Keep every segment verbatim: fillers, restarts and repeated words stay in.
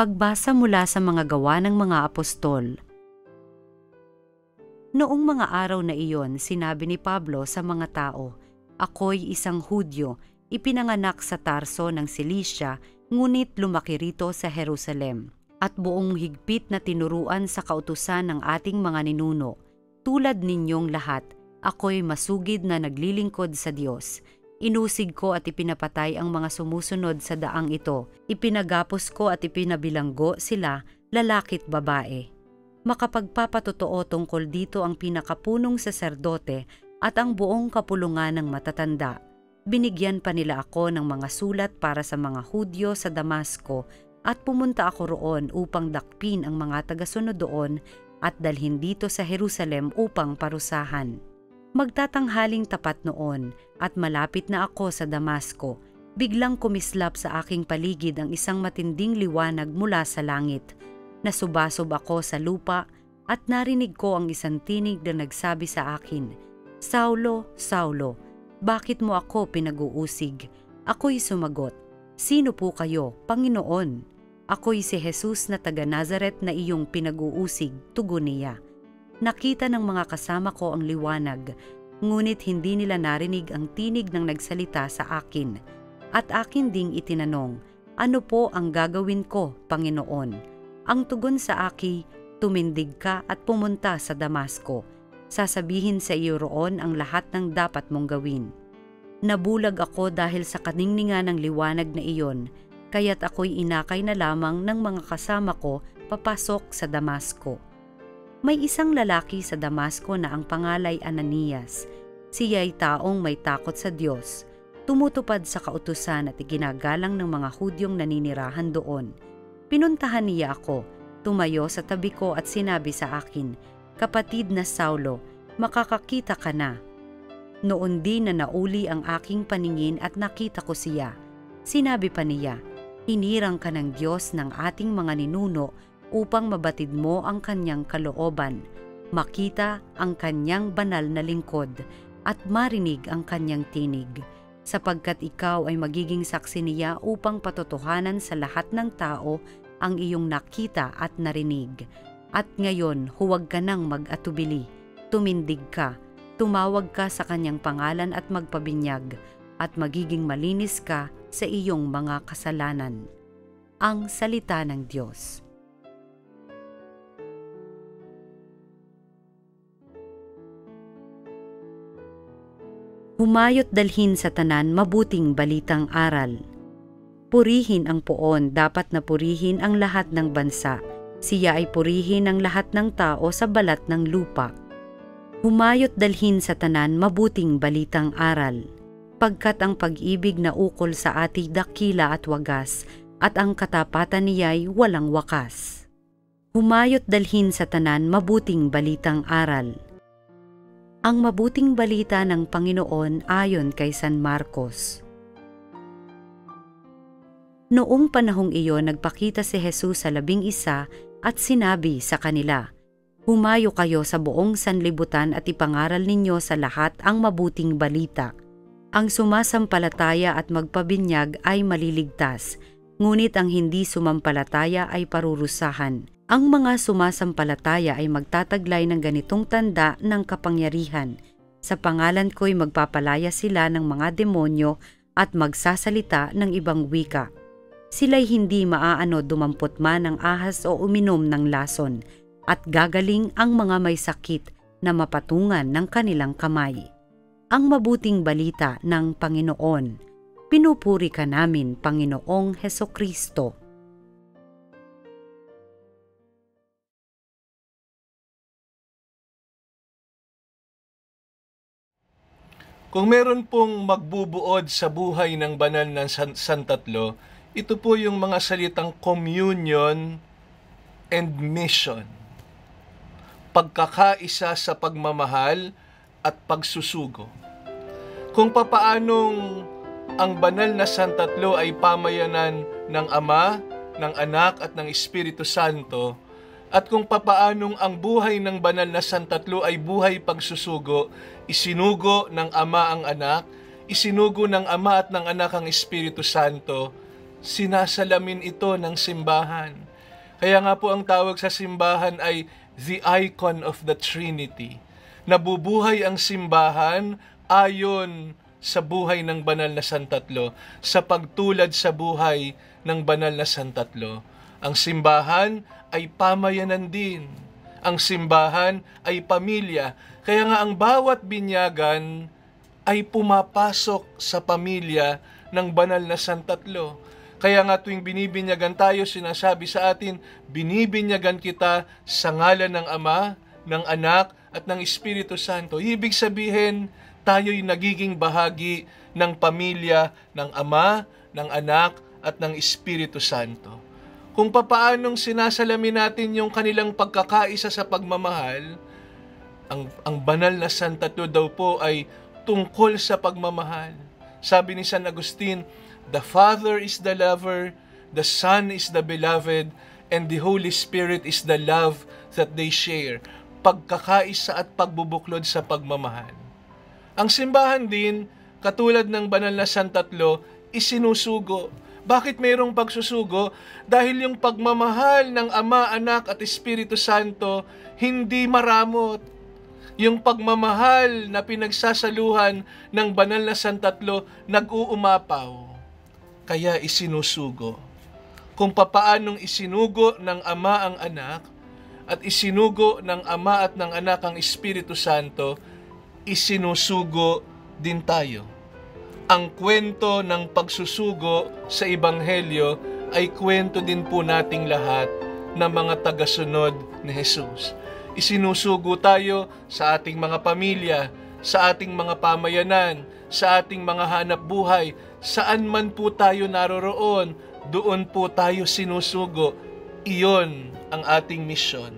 Pagbasa mula sa mga gawa ng mga apostol. Noong mga araw na iyon, sinabi ni Pablo sa mga tao, "Ako'y isang Hudyo, ipinanganak sa Tarso ng Cilicia, ngunit lumaki rito sa Jerusalem, at buong higpit na tinuruan sa kautusan ng ating mga ninuno. Tulad ninyong lahat, ako'y masugid na naglilingkod sa Diyos. Inusig ko at ipinapatay ang mga sumusunod sa daang ito. Ipinagapos ko at ipinabilanggo sila, lalaki't babae." Makapagpapatotoo tungkol dito ang pinakapunong saserdote at ang buong kapulungan ng matatanda. Binigyan pa nila ako ng mga sulat para sa mga Hudyo sa Damasco at pumunta ako roon upang dakpin ang mga tagasunod doon at dalhin dito sa Jerusalem upang parusahan. Magtatanghaling tapat noon at malapit na ako sa Damasco, biglang kumislap sa aking paligid ang isang matinding liwanag mula sa langit. Nasubasob ako sa lupa at narinig ko ang isang tinig na nagsabi sa akin, "Saulo, Saulo, bakit mo ako pinag-uusig?" Ako'y sumagot, "Sino po kayo, Panginoon?" "Ako'y si Jesus na taga Nazaret na iyong pinag-uusig," tugon niya. Nakita ng mga kasama ko ang liwanag, ngunit hindi nila narinig ang tinig ng nagsalita sa akin. At akin ding itinanong, "Ano po ang gagawin ko, Panginoon?" Ang tugon sa aki, "Tumindig ka at pumunta sa Damasco. Sasabihin sa iyo roon ang lahat ng dapat mong gawin." Nabulag ako dahil sa kaningningan ng liwanag na iyon, kaya't ako'y inakay na lamang ng mga kasama ko papasok sa Damasco. May isang lalaki sa Damasco na ang pangalay Ananias. Siya'y taong may takot sa Diyos, tumutupad sa kautusan at iginagalang ng mga Hudyong naninirahan doon. Pinuntahan niya ako, tumayo sa tabi ko at sinabi sa akin, "Kapatid na Saulo, makakakita ka na." Noon din na nauli ang aking paningin at nakita ko siya. Sinabi pa niya, "Hinirang ka ng Diyos ng ating mga ninuno upang mabatid mo ang kanyang kalooban, makita ang kanyang banal na lingkod, at marinig ang kanyang tinig, sapagkat ikaw ay magiging saksi niya upang patotohanan sa lahat ng tao ang iyong nakita at narinig. At ngayon, huwag ka nang mag-atubili, tumindig ka, tumawag ka sa kanyang pangalan at magpabinyag, at magiging malinis ka sa iyong mga kasalanan." Ang salita ng Diyos. Humayot dalhin sa tanan mabuting balitang aral. Purihin ang poon, dapat na purihin ang lahat ng bansa. Siya ay purihin ang lahat ng tao sa balat ng lupa. Humayot dalhin sa tanan mabuting balitang aral. Pagkat ang pag-ibig na ukol sa ati dakila at wagas, at ang katapatan niya'y walang wakas. Humayot dalhin sa tanan mabuting balitang aral. Ang mabuting balita ng Panginoon ayon kay San Marcos. Noong panahong iyon, nagpakita si Jesus sa labing isa at sinabi sa kanila, "Humayo kayo sa buong sanlibutan at ipangaral ninyo sa lahat ang mabuting balita. Ang sumasampalataya at magpabinyag ay maliligtas, ngunit ang hindi sumampalataya ay parurusahan. Ang mga sumasampalataya ay magtataglay ng ganitong tanda ng kapangyarihan. Sa pangalan ko'y magpapalaya sila ng mga demonyo at magsasalita ng ibang wika. Sila'y hindi maaano dumampot man ng ahas o uminom ng lason, at gagaling ang mga may sakit na mapatungan ng kanilang kamay." Ang mabuting balita ng Panginoon. Pinupuri ka namin, Panginoong Hesukristo. Kung meron pong magbubuod sa buhay ng banal na San Santatlo, ito po yung mga salitang communion and mission. Pagkakaisa sa pagmamahal at pagsusugo. Kung papaanong ang banal na Santatlo ay pamayanan ng Ama, ng Anak at ng Espiritu Santo, at kung papaanong ang buhay ng banal na Santatlo ay buhay pagsusugo, isinugo ng Ama ang Anak, isinugo ng Ama at ng Anak ang Espiritu Santo, sinasalamin ito ng simbahan. Kaya nga po ang tawag sa simbahan ay the icon of the Trinity. Nabubuhay ang simbahan ayon sa buhay ng banal na Santatlo, sa pagtulad sa buhay ng banal na Santatlo. Ang simbahan ay pamayanan din. Ang simbahan ay pamilya. Kaya nga ang bawat binyagan ay pumapasok sa pamilya ng banal na Santatlo. Kaya nga tuwing binibinyagan tayo, sinasabi sa atin, binibinyagan kita sa ngalan ng Ama, ng Anak, at ng Espiritu Santo. Ibig sabihin, tayo'y nagiging bahagi ng pamilya ng Ama, ng Anak, at ng Espiritu Santo. Kung papaanong sinasalamin natin yung kanilang pagkakaisa sa pagmamahal, ang, ang banal na Santatlo daw po ay tungkol sa pagmamahal. Sabi ni San Agustin, the Father is the lover, the Son is the beloved, and the Holy Spirit is the love that they share. Pagkakaisa at pagbubuklod sa pagmamahal. Ang simbahan din, katulad ng banal na Santatlo, isinusugo. Bakit mayroong pagsusugo? Dahil yung pagmamahal ng Ama, Anak at Espiritu Santo hindi maramot. Yung pagmamahal na pinagsasaluhan ng banal na Santatlo nag-uumapaw. Kaya isinusugo. Kung papaanong isinugo ng Ama ang Anak at isinugo ng Ama at ng Anak ang Espiritu Santo, isinusugo din tayo. Ang kwento ng pagsusugo sa Ebanghelyo ay kwento din po nating lahat ng mga tagasunod ni Jesus. Isinusugo tayo sa ating mga pamilya, sa ating mga pamayanan, sa ating mga hanap buhay, saan man po tayo naroroon, doon po tayo sinusugo. Iyon ang ating misyon.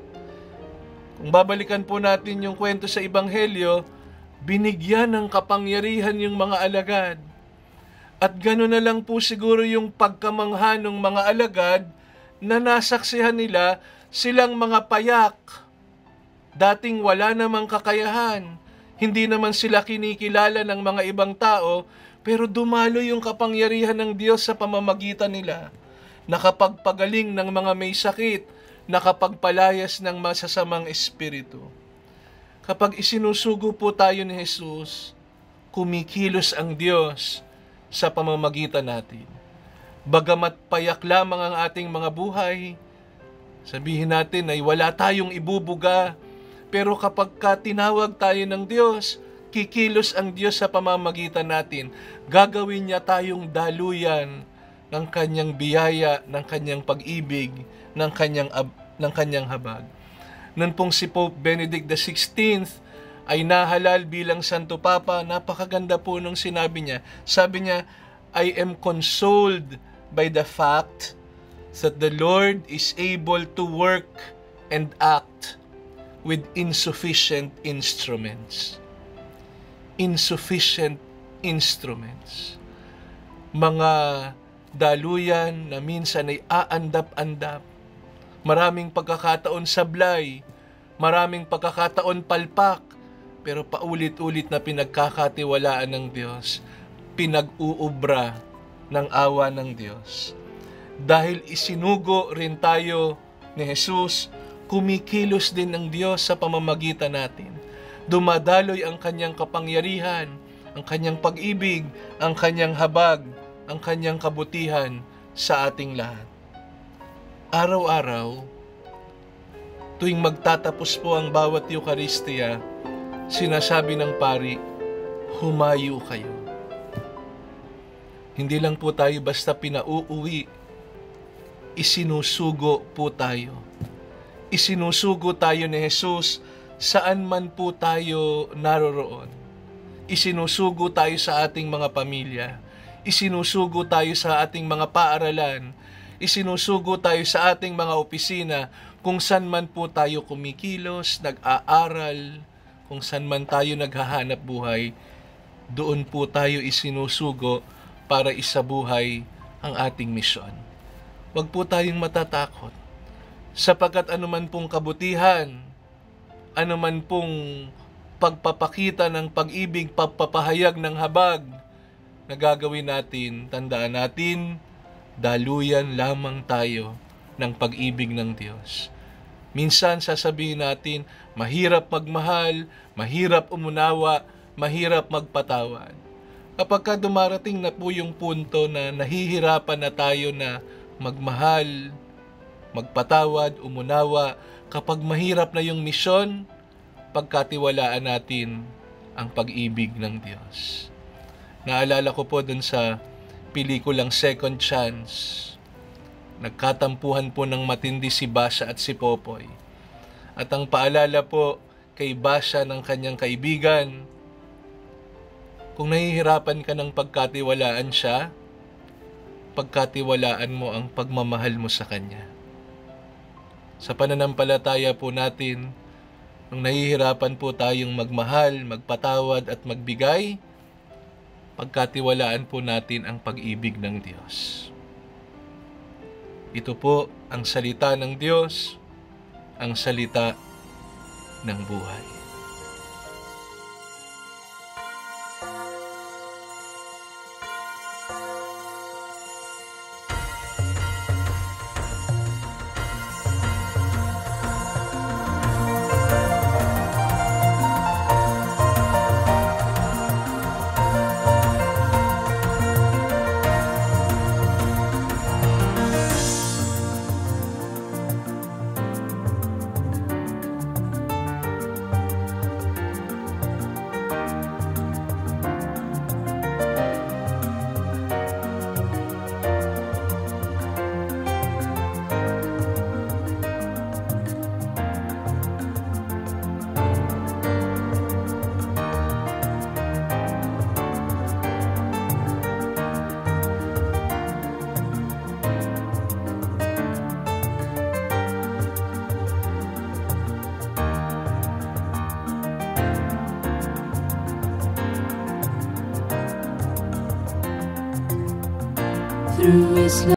Kung babalikan po natin yung kwento sa Ebanghelyo, binigyan ng kapangyarihan yung mga alagad. At gano'n na lang po siguro yung pagkamangha ng mga alagad na nasaksihan nila silang mga payak. Dating wala namang kakayahan. Hindi naman sila kinikilala ng mga ibang tao, pero dumalo yung kapangyarihan ng Diyos sa pamamagitan nila. Nakapagpagaling ng mga may sakit, nakapagpalayas ng masasamang espiritu. Kapag isinusugo po tayo ni Jesus, kumikilos ang Diyos sa pamamagitan natin. Bagamat payak lamang ang ating mga buhay, sabihin natin ay wala tayong ibubuga, pero kapag ka tinawag tayo ng Diyos, kikilos ang Diyos sa pamamagitan natin. Gagawin niya tayong daluyan ng kanyang biyaya, ng kanyang pag-ibig, ng kanyang, ng kanyang habag. Noon pong si Pope Benedict the sixteenth ay nahalal bilang Santo Papa, napakaganda po nung sinabi niya. Sabi niya, I am consoled by the fact that the Lord is able to work and act with insufficient instruments. Insufficient instruments. Mga daluyan na minsan ay aandap-andap. Maraming pagkakataon sablay, maraming pagkakataon palpak, pero paulit-ulit na pinagkakatiwalaan ng Diyos, pinag-uubra ng awa ng Diyos. Dahil isinugo rin tayo ni Jesus, kumikilos din ng Diyos sa pamamagitan natin. Dumadaloy ang kanyang kapangyarihan, ang kanyang pag-ibig, ang kanyang habag, ang kanyang kabutihan sa ating lahat. Araw-araw, tuwing magtatapos po ang bawat Eucharistia, sinasabi ng pari, humayo kayo. Hindi lang po tayo basta pinauuwi, isinusugo po tayo. Isinusugo tayo ni Jesus saan man po tayo naroroon. Isinusugo tayo sa ating mga pamilya. Isinusugo tayo sa ating mga paaralan. Isinusugo tayo sa ating mga opisina, kung saan man po tayo kumikilos, nag-aaral, kung saan man tayo naghahanap buhay, doon po tayo isinusugo para isabuhay ang ating misyon. Huwag po tayong matatakot, sapagkat anuman pong kabutihan, anuman pong pagpapakita ng pag-ibig, pagpapahayag ng habag na gagawin natin, tandaan natin, daluyan lamang tayo ng pag-ibig ng Diyos. Minsan sasabihin natin, mahirap magmahal, mahirap umunawa, mahirap magpatawad. Kapag ka dumarating na po yung punto na nahihirapan na tayo na magmahal, magpatawad, umunawa, kapag mahirap na yung misyon, pagkatiwalaan natin ang pag-ibig ng Diyos. Naalala ko po dun sa pelikulang Second Chance, nagkatampuhan po ng matindi si Basha at si Popoy. At ang paalala po kay Basha ng kanyang kaibigan, kung nahihirapan ka ng pagkatiwalaan siya, pagkatiwalaan mo ang pagmamahal mo sa kanya. Sa pananampalataya po natin, nung nahihirapan po tayong magmahal, magpatawad at magbigay, pagkatiwalaan po natin ang pag-ibig ng Diyos. Ito po ang salita ng Diyos, ang salita ng buhay. Through his